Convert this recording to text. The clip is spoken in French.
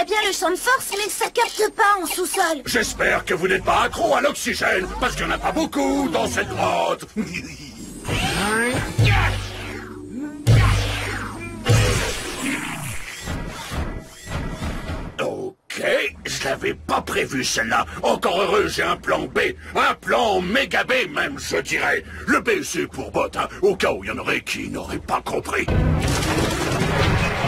très bien le champ de force, mais ça capte pas en sous-sol. J'espère que vous n'êtes pas accro à l'oxygène, parce qu'il n'y en a pas beaucoup dans cette grotte. Ok, je l'avais pas prévu celle-là. Encore heureux, j'ai un plan B. Un plan méga B même, je dirais. Le B c'est pour bot, hein, au cas où il y en aurait qui n'auraient pas compris.